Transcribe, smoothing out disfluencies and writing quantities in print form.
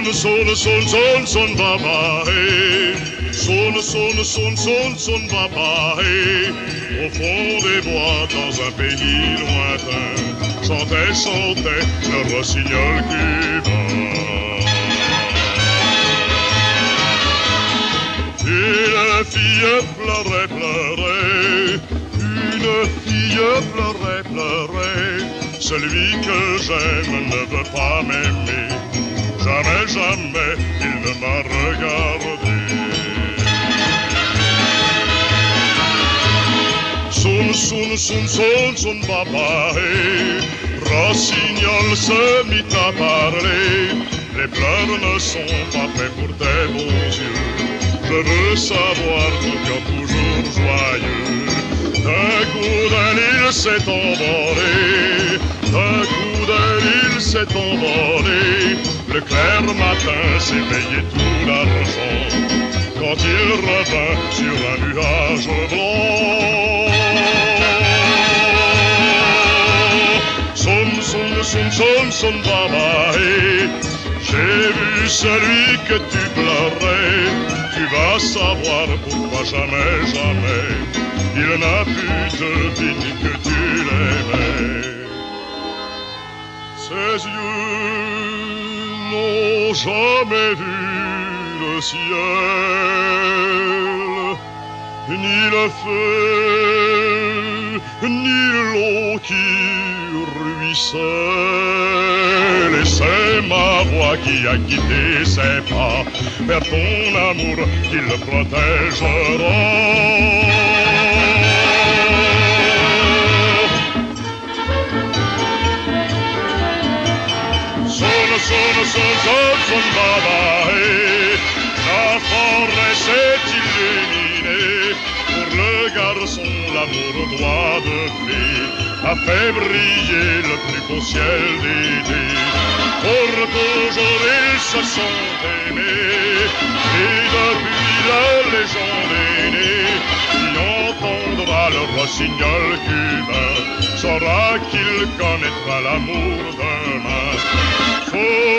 Son, papa, hey. Son, papa, hey. Au fond des bois, dans un pays lointain, chantait le rossignol cubain. Une fille pleurait, une fille pleurait, celui que j'aime ne veut pas m'aimer, jamais il ne m'a regardé. Son, papa, hey. Rossignol se mit à parler, les pleurs ne sont pas faits pour tes beaux yeux. Je veux savoir ton cœur toujours joyeux. D'un coup d'un île s'est envolé, d'un coup d'un île s'est envolé. Le clair matin s'éveillait tout d'argent quand il revint sur un nuage blanc. Son, papa, hey. J'ai vu celui que tu pleurais, tu vas savoir pourquoi jamais il n'a pu deviner que tu l'aimais. Ses yeux n'ont jamais vu le ciel, ni le feu, ni l'eau qui ruisselle. Et c'est ma voix qui a guidé ses pas vers ton amour qui le protégera. Son, papa, hey. La forêt s'est illuminée. Pour le garçon, l'amour droit de fée a fait briller le plus beau ciel d'été. Pour toujours ils se sont aimés, et depuis la légende est née. Qui entendra le rossignol cubain saura qu'il connaîtra l'amour demain.